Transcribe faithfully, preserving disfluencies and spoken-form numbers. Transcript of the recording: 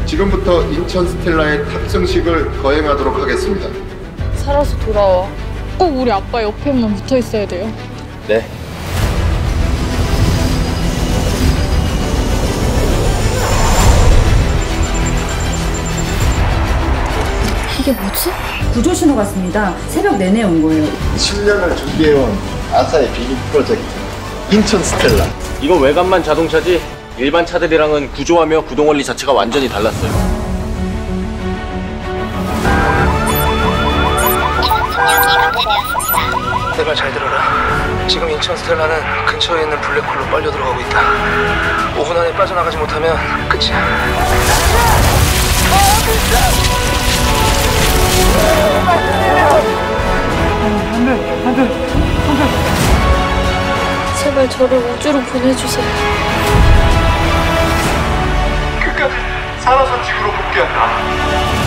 지금부터 인천 스텔라의 탑승식을 거행하도록 하겠습니다. 살아서 돌아와. 꼭 우리 아빠 옆에만 붙어 있어야 돼요. 네. 이게 뭐지? 구조 신호 같습니다. 새벽 내내 온 거예요. 칠 년을 준비해온 아사의 비밀 프로젝트 인천 스텔라. 이건 외관만 자동차지 일반 차들이랑은 구조하며 구동 원리 자체가 완전히 달랐어요. 내 말 잘 들어라. 지금 인천 스텔라는 근처에 있는 블랙홀로 빨려 들어가고 있다. 오 분 안에 빠져나가지 못하면 끝이야. 제발 저를 우주로 보내주세요. 끝까지 살아서 지구로 복귀한다.